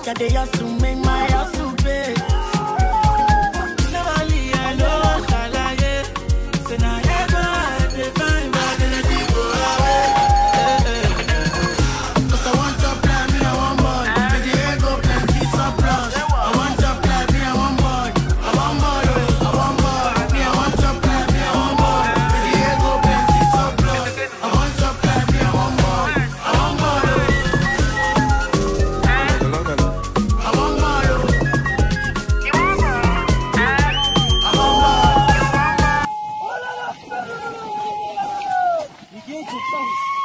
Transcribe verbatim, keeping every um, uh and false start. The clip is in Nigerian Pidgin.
I dey hustle, make my hustle pay. Never leave, I know, shalaye. Say now ever I dey find bad energy go away. Cause I want to play me, I want boy. With the ego plenty surplus. I want to play me, I want boy. I want boy, I want boy. Me, I want to play me, I want boy. With the ego plenty surplus. I want to play me, I want boy. I want boy. I want boy. You want boy?